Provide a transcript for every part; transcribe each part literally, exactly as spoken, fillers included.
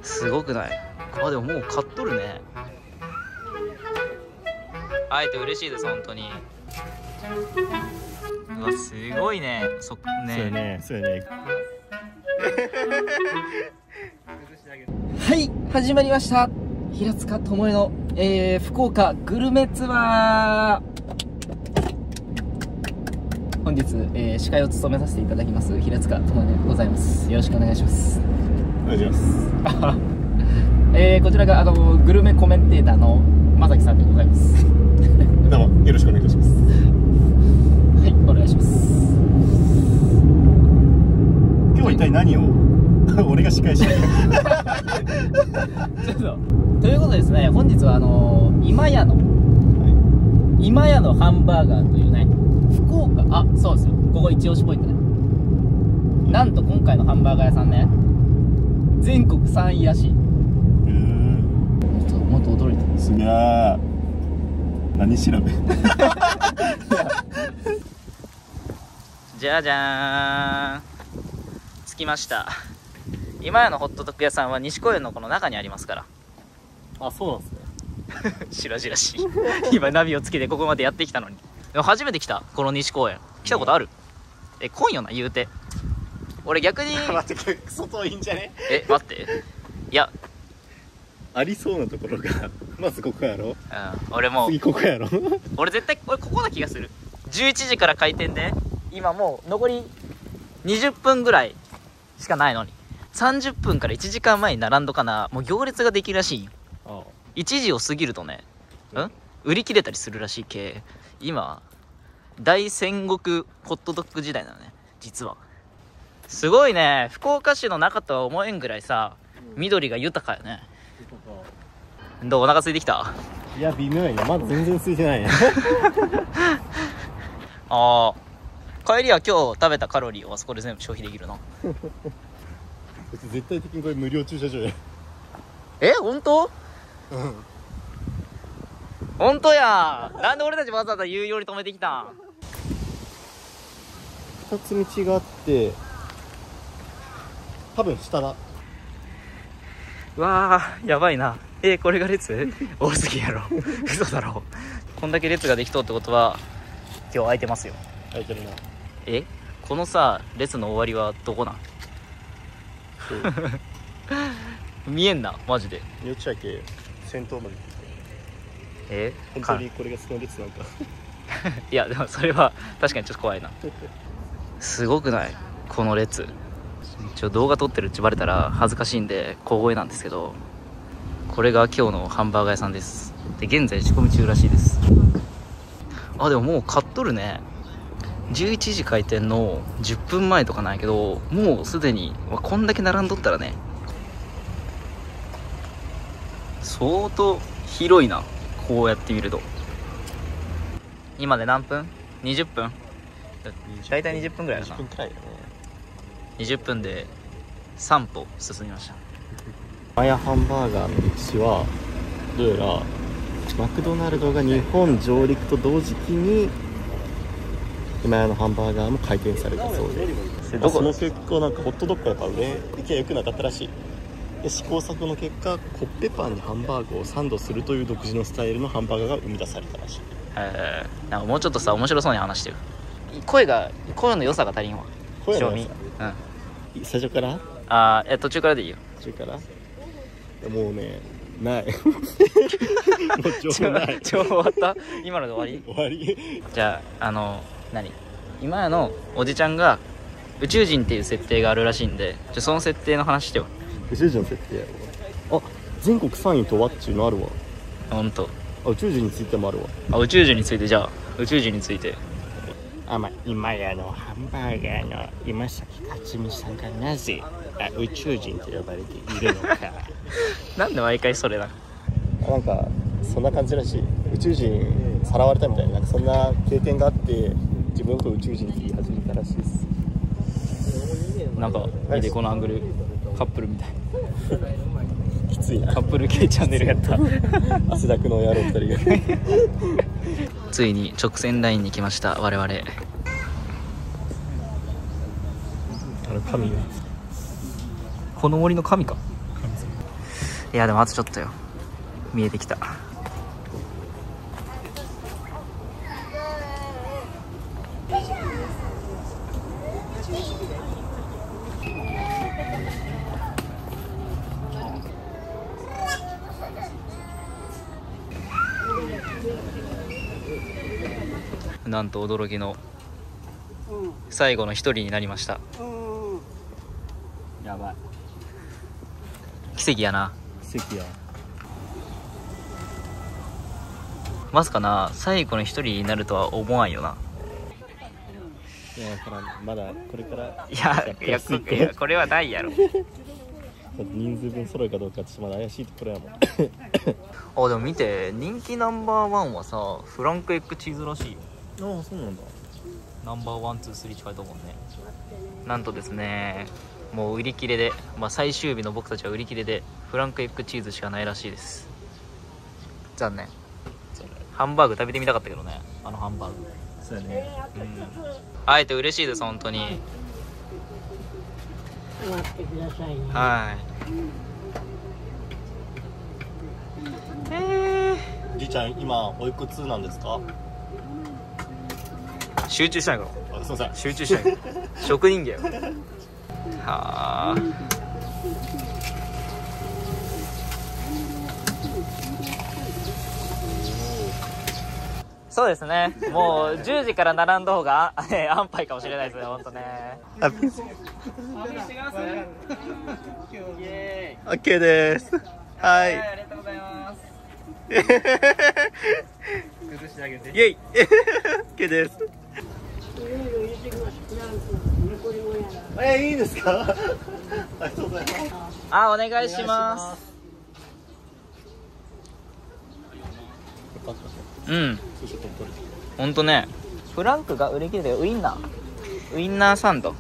すごくない？あ、でももう買っとるね。会えて嬉しいです、本当に。うわ、すごいね。そね。 そうね、そうね。 はい、始まりました。平塚智恵の、えー、福岡グルメツアー。本日、えー、司会を務めさせていただきます平塚智恵でございます。よろしくお願いします。 お願いします。 えー、こちらがあのグルメコメンテーターのまさきさんでございます。 どうもよろしくお願いいたします。 はい、お願いします。 今日は一体何を俺が司会してるちょっとということでですね、本日はあのー、今屋の、はい、今屋のハンバーガーというね、福岡、あ、そうですよ、ここ一押しポイントね。なんと今回のハンバーガー屋さんね、全国さんいらしい。うーん、もっともっと驚いた。 すげえ。何調べじゃじゃーん、着きました。今屋のホットドッグ屋さんは西公園のこの中にありますから。 あ、そうなんですね。 白々しい。今ナビをつけてここまでやってきたのに。でも初めて来た、この西公園。来たことある？え、来んよな、言うて。俺逆に待って、クソ遠いんじゃね？ え、待って、いやありそうなところがまずここやろ。うん、 俺もう次ここやろ。 俺絶対俺ここな気がする。じゅういちじから開店で今もう残りにじゅっぷんぐらいしかないのにさんじゅっぷんからいちじかんまえに並んどかな、もう行列ができるらしいよ。ああ、いちじを過ぎるとね、うん、売り切れたりするらしい系。今大戦国ホットドッグ時代なのね、実は。すごいね、福岡市の中とは思えんぐらいさ、緑が豊かよね。どう、お腹空いてきた？ いや、微妙やね。まだ全然空いてないね。 ああ、帰りは今日食べたカロリーをあそこで全部消費できるな。 絶対的にこれ無料駐車場や。 え、本当？ うん、 本当や。なんで俺たちわざわざ言うように止めてきたん？ 二つ道があって、多分下だ。 わあ、やばいな。え、これが列多すぎやろ。嘘だろ。こんだけ列ができとうってことは今日空いてますよ。 空いてるな。 え、このさ列の終わりはどこなん？見えんな、マジで。 よっちゃけ先頭まで来て。 え、 本当にこれがその列なんか。 いやでもそれは確かにちょっと怖いな。すごくない？この列。ちょ動画撮ってるってバレたら恥ずかしいんで小声なんですけど、これが今日のハンバーガー屋さんです。で現在仕込み中らしいです。あ、でももう買っとるね。じゅういちじ開店のじゅっぷんまえとかなんやけど、もうすでにこんだけ並んどったらね、相当広いな。こうやって見ると。今で何分？ にじゅっぷん？大体にじゅっぷんぐらいかな。 にじゅっぷんくらいだね。 にじゅっぷんでさん歩進みました。 マヤハンバーガーの歴史はどうやらマクドナルドが日本上陸と同時期に今屋のハンバーガーも開店されたそうで、まあ、その結果なんかホットドッグやっぱ売れ行きは良くなかったらしい。で試行錯誤の結果、コッペパンにハンバーグをサンドするという独自のスタイルのハンバーガーが生み出されたらしい。 えー、なんかもうちょっとさ面白そうに話してよ。声が声の良さが足りんわ。 声の良さ、 うん、 最初から？ あー、え途中からでいいよ。 途中から？もうね、ないもう情報ない。 情報終わった？今ので終わり？ 終わり。じゃあ、あの何今やのおじちゃんが宇宙人っていう設定があるらしいんで、じゃその設定の話してよ。 宇宙人の設定やろ。あ、全国さんいとはっちゅうのあるわ。 ほんと？ あ、宇宙人についてもあるわ。 あ、宇宙人について。じゃあ宇宙人について。 あ、まあ、今やのハンバーガーの今崎克美さんがなぜあ宇宙人と呼ばれているのか。 なんで毎回それだ。 なんかそんな感じらしい。宇宙人さらわれたみたいな、なんかそんな経験があって自分のこと宇宙人って言い始めたらしいです。 なんか見てこのアングル、カップルみたい。 きついな。 カップル系チャンネルやった。 汗だくの野郎ふたりが。 ついに直線ラインに来ました我々。 あの神が、 この森の神か。 いやでもあとちょっとよ、見えてきた。なんと驚きの最後の一人になりました。 やばい。 奇跡やな。 奇跡や。 まさかな、最後の一人になるとは思わんよな。 いやだからまだこれからいやいや、こいやこれはないやろ。 人数分揃うかどうかちょっとまだ怪しいところやもん。 あ、でも見て、人気ナンバーワンはさ、フランクエッグチーズらしいよ。 ああそうなんだ。 ナンバーワンツースリー近いと思うね。なんとですね、もう売り切れで、まあ、最終日の僕たちは売り切れでフランクエッグチーズしかないらしいです。残念。ハンバーグ食べてみたかったけどね、あのハンバーグ。 そうやね。 うん、会えて嬉しいです本当に。 待ってくださいね。 はい。えじいちゃん今おいくつなんですか？ ー、集中したいから。 あすいません。 集中したい。職人芸よ。はあ。そうですね。もうじゅうじから並んだ方が安牌かもしれないですね。本当ね。 あピンス。 してきます。イエーイ。 オッケーです。ははい、 い。 ありがとうございます。崩してあげて。 イエイ。オッケーです。 いろいろ入れてきます。フランク、残りもやら。 えー、いいですか？ありがとうございます。 あ、お願いします。うん。ほんとね、フランクが売り切れてウインナーウインナーサンド、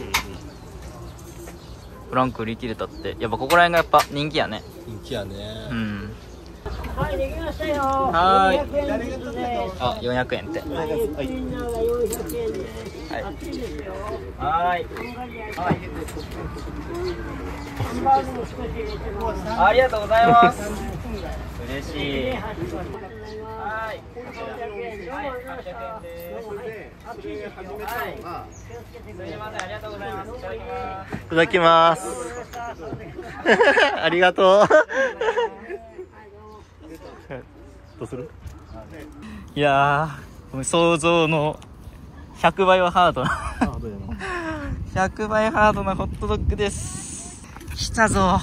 フランク売り切れたって、やっぱここら辺がやっぱ人気やね。 人気やね。 うん。 はい、できましたよ。 はーい。 よんひゃくえんずつです。 あ、よんひゃくえんって。 はい、ウインナーがよんひゃくえんです。 はい熱いですよ。 はーい。 はい。ハンバーグも少し入れてます。 ありがとうございます。嬉しい。 ははい。 い。よんひゃくえん。どうもありがとうございました。どうもはい熱いですよ。はい。気をつけてください。 すみません、ありがとうございます。いただきます。 いただきます。ありがとう。どうする？ いやー、想像のひゃくばいはハードなあどうやな。 ひゃくばいハードなホットドッグです。来たぞ。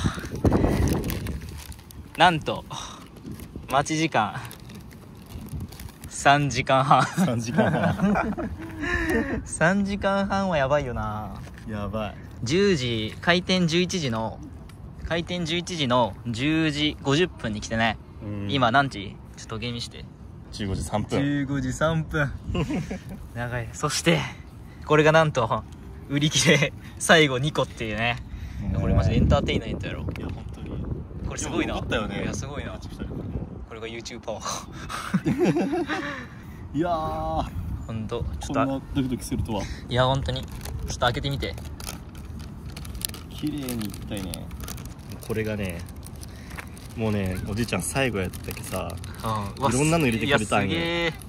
なんと待ち時間さんじかんはん。 三時間半。 さんじかんはんはやばいよな。 やばい。 じゅうじ、開店じゅういちじの開店じゅういちじのじゅうじごじゅっぷんに来てね、 うん、 今何時？ちょっとゲームしてじゅうごじさんぷん。 じゅうごじさんぷん。長い。そしてこれがなんと売り切れ最後にこっていうね。これマジでエンターテイナメントやろ。 いや本当にこれすごいな。 よかったよね。 いやすごいな。これが YouTube パワー。 いやーほんとちょっこんなと、 ドキドキするとは。 いやほんとにちょっと開けてみて。 綺麗にいきたいね。これがねもうねおじいちゃん最後やったけどさ、 うん、 いろんなの入れてくれたんよ。 いやすげえ。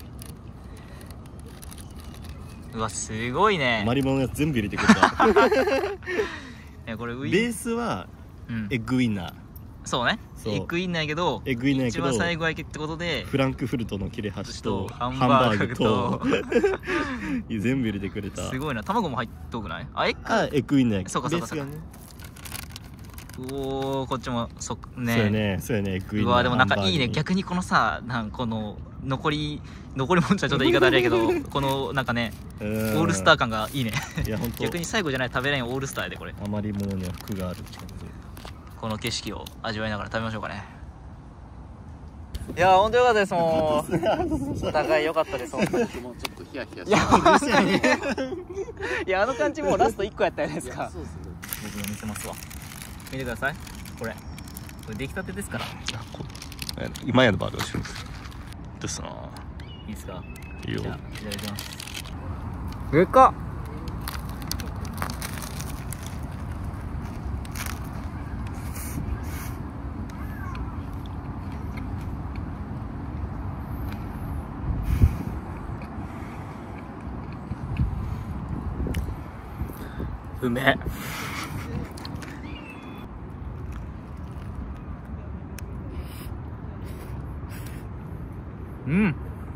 うわすごいね。 マリモのやつ全部入れてくれた。 いやこれウインベースはうんエッグウインナー、 そうね。 そうエッグインナーやけど、 エッグウインナーやけど一番最後焼けってことでフランクフルトの切れ端とハンハンバーグバーグとと全部入れてくれた。 すごいな。卵も入っとくない？あ、エッグ。 あエッグウインナーやけどそうかそうかそうかベースがね。 おー、こっちもそね。 そうやねそうやねエッグウインナー。 うわでもなんかいいね。 ハンバーグに逆にこのさ、なんこの残り残りもんじゃちょっと言い方あれやけど、このなんかねオオールスター感がいいね。 いや本当逆に最後じゃない食べれんオールスターでこれ。 あまりものには服があるって感じ。 この景色を味わいながら食べましょうかね。いやー本当良かったです。もうお互い良かったです。もうちょっとヒヤヒヤして。いやマジでいやあの感じもうラストいっこやったじゃないですか。そうですね。僕が見せますわ。見てください。これこれ出来たてですから。 今やのバードしよう。どうしたの？ いいですか？ いいよ。 じゃあいただきます。でかっ。 うめえ。うん。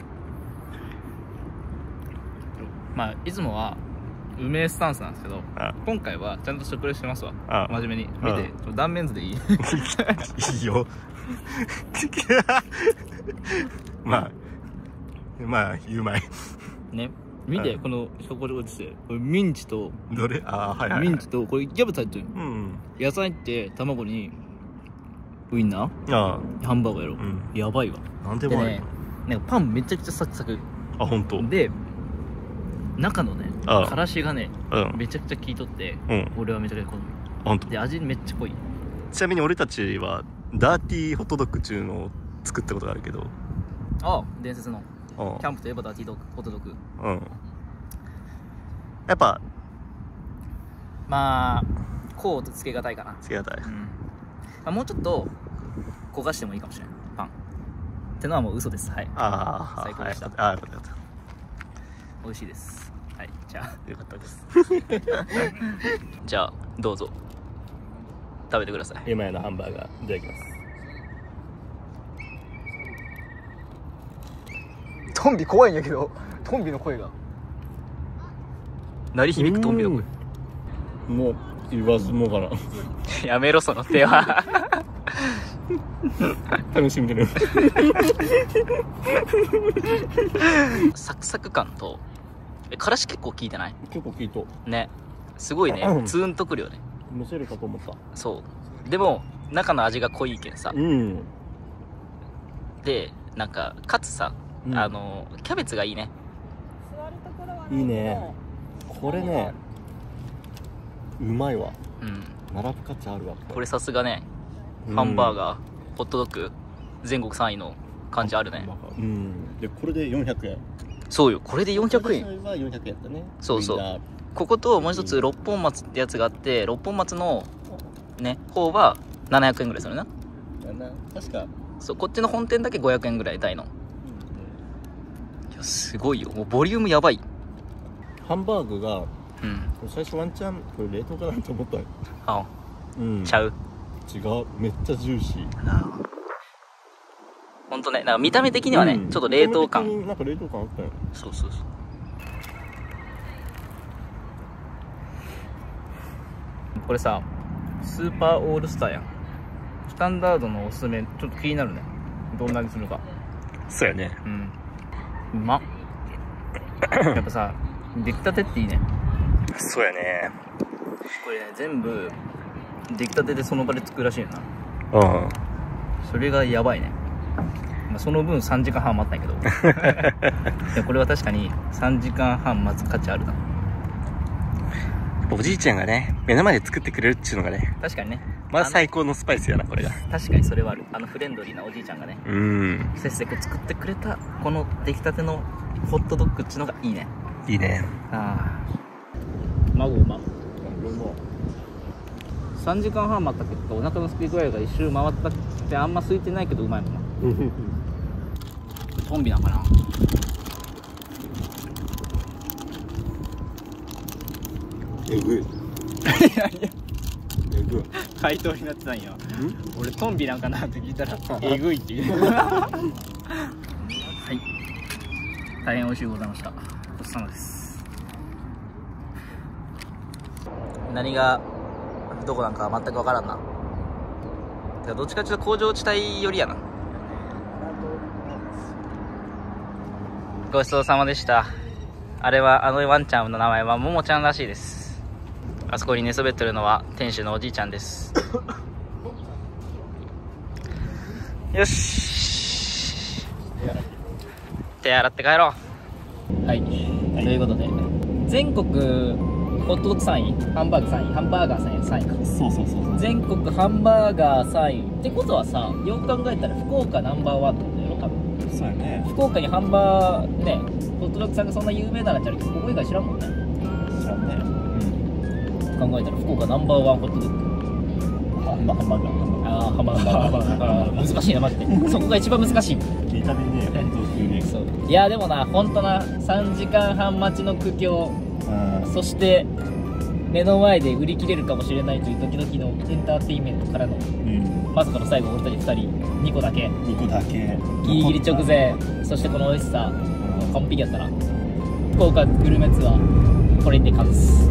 まあいつもはうめえスタンスなんですけど、 あ今回はちゃんと食レポしてますわ。 あ真面目に見て、ちょ断面図でいい？ いいよまあまあうまいね、見て、 うんこのしょこちょこちしてこれミンチとどれあーはいはい、はい、 ミンチとこれキャベツ入ってる。 うん野菜って卵にウインナあーハンバーガーやろ、 うんやばいわ。 あなんでもあるでね、なんかパンめちゃくちゃサクサクあ本当で、中のねああからしがねうんめちゃくちゃ効いとって、 うん俺はめちゃくちゃ好み本当で、味めっちゃ濃い。 ちなみに俺たちはダーティーホットドッグっていうのを作ったことがあるけどああ、伝説のうんキャンプといえばダーティードッグホットドッグ。 うんやっぱまあこうとつけがたいかな。 つけがたいうん、まあ、もうちょっと焦がしてもいいかもしれないパンってのはもう嘘です。はい、 ああ最高でした。 ああよかったよかっ美味しいです。はい、じゃあたよかったですじゃあどうぞ食べてください。 今やのハンバーガーいただきますトンビ怖いんやけど、トンビの声が鳴り響くトンビの声。 もう言わずもがなやめろその手は楽しんでるサクサク感とえからし結構効いてない結構聞いとね、すごいね、 うんツーンとくるよね。 むせるかと思った。 そうでも中の味が濃いけんさ、 うんでなんかかつさ、 うんあのキャベツがいいね。 いいねこれねうまいわうん、 並ぶ価値あるわこれさすがね、ハンバーガーホットドッグ全国さんいの感じあるね。 うんでこれでよんひゃくえんそうよ、これでよんひゃくえん。 最初はよんひゃくえんだねそうそうウインナーここともう一つ六本松ってやつがあって、六本松のね方はななひゃくえんぐらいするな。 な確かそうこっちの本店だけごひゃくえんぐらいタイの。いやすごいよ、もうボリュームやばい。 ハンバーグがうん最初ワンチャンこれ冷凍かなと思ったのあうんちゃう。 違うめっちゃジューシーほんとね、なんか見た目的にはね、 うんちょっと冷凍見た目的感。 になんか冷凍感あったよそうそうそう。これさスーパーオールスターやん。スタンダードのおすすめちょっと気になるね、どんなにするか。 そうやねうんうまっやっぱさ出来たてっていいね。 そうやねこれね全部出来たてでその場で作るらしいよな。 うんそれがやばいね。まあ、その分さんじかんはん待ったんやけどいやこれは確かにさんじかんはん待つ価値あるな。 おじいちゃんがね目の前で作ってくれるっていうのがね確かにね、 まあ最高のスパイスやなこれが確かにそれはある。あのフレンドリーなおじいちゃんがねうんせっせく作ってくれたこの出来たてのホットドッグっちのがいいね。 いいねああ孫うまさんじかんはん待った結果お腹のすき具合が一周回ったってあんま空いてないけどうまいもんな。トンビなんかな。 えぐいえぐい回答になってたんや。俺トンビなんかなって聞いたらえぐいって言うはい大変美味しいございました。ごちそうさまです。何がどこなんか全く分からんな。てかどっちかっていうと工場地帯よりやな。ごちそうさまでした。あれはあのワンちゃんの名前はももちゃんらしいです。あそこに寝そべってるのは店主のおじいちゃんですよし手洗って帰ろう。はい、はい、ということで全国ホットドッグさんいハンバーグさんいハンバーガーさんいさんいか。 そうそうそうそう全国ハンバーガーさんいってことはさ、よく考えたら福岡ナンバーワンってことやろ多分。 そうやね福岡にハンバーねホットドッグさんがそんな有名なのちゃうけどここ以外知らんもんね。 知らんね考えたら福岡ナンバーワンホットドッグハンバーガーあーハンバーガーハンバーガー難しいなマジでそこが一番難しい。 聞いた目ね本当にねそういやでもなほんとなさんじかんはん待ちの苦境、そして目の前で売り切れるかもしれないというドキドキのエンターテインメントからのうんまさかの最後俺たちふたりにこだけにこだけギリギリ直前、そしてこの美味しさ完璧やったな。福岡グルメツアーこれにて完結。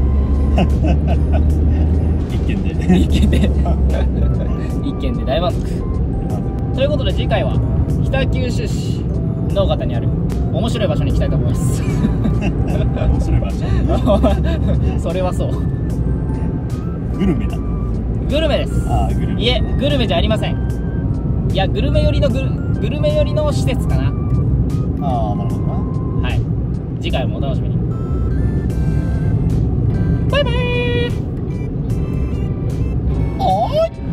一軒で一軒で一軒で大満足ということで、次回は北九州市の方にある面白い場所に行きたいと思います面白い場所それはそう、 グルメだ。 グルメです。 ああグルメ。 いえ、グルメじゃありません。いや、グルメ寄りのグルグルメ寄りの施設かな。 ああなるほどな。 はい、次回もお楽しみに。バイバイ。おーい。